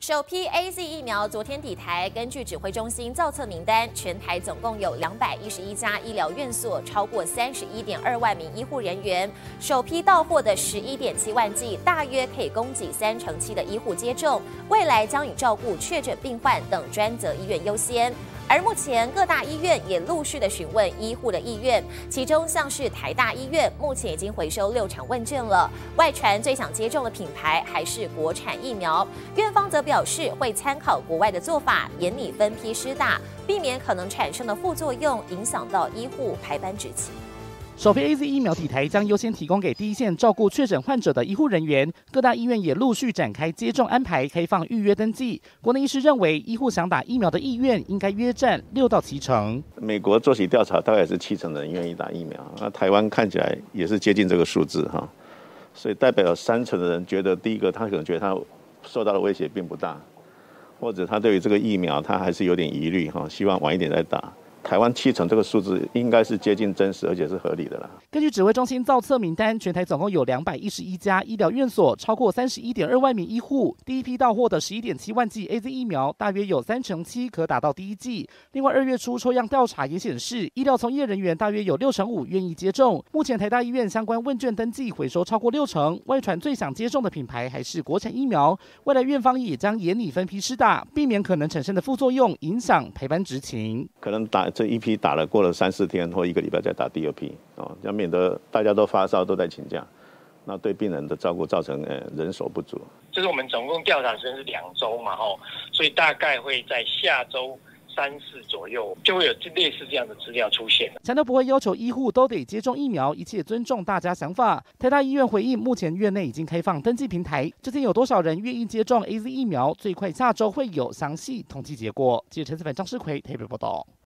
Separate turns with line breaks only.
首批 AZ 疫苗昨天抵台，根据指挥中心造册名单，全台总共有211家医疗院所，超过31.2万名医护人员。首批到货的11.7万剂，大约可以供给7%的医护接种。未来将以照顾确诊病患等专责医院优先。而目前各大医院也陆续的询问医护的意愿，其中像是台大医院，目前已经回收6场问卷了。外传最想接种的品牌还是国产疫苗，院方则表示会参考国外的做法，严拟分批施打，避免可能产生的副作用影响到医护排班执勤。
首批 AZ 疫苗抵台将优先提供给第一线照顾确诊患者的医护人员，各大医院也陆续展开接种安排，开放预约登记。国内医师认为，医护想打疫苗的意愿应该约占6到7成。
美国做起调查，大概也是70%的人愿意打疫苗，那台湾看起来也是接近这个数字哈，所以代表有30%的人觉得，第一个他可能觉得他受到的威胁并不大，或者他对于这个疫苗他还是有点疑虑哈，希望晚一点再打。台湾70%这个数字应该是接近真实，而且是合理的啦。
根据指挥中心造册名单，全台总共有211家医疗院所，超过31.2万名医护。第一批到货的11.7万剂 AZ 疫苗，大约有7%可打到第一剂。另外，2月初抽样调查也显示，医疗从业人员大约有65%愿意接种。目前台大医院相关问卷登记回收超过60%。外传最想接种的品牌还是国产疫苗，未来院方也将严拟分批施打，避免可能产生的副作用影响排班执勤。
可能这一批打了，过了3、4天或1个礼拜再打第2批哦，要免得大家都发烧都在请假，那对病人的照顾造成人手不足。
就是我们总共调查时间是2周嘛，所以大概会在下周3、4左右就会有类似这样的资料出现。
强调不会要求医护都得接种疫苗，一切尊重大家想法。台大医院回应，目前院内已经开放登记平台，这天有多少人愿意接种 AZ 疫苗，最快下周会有详细统计结果。记者陈思凡、张世奎台北报道。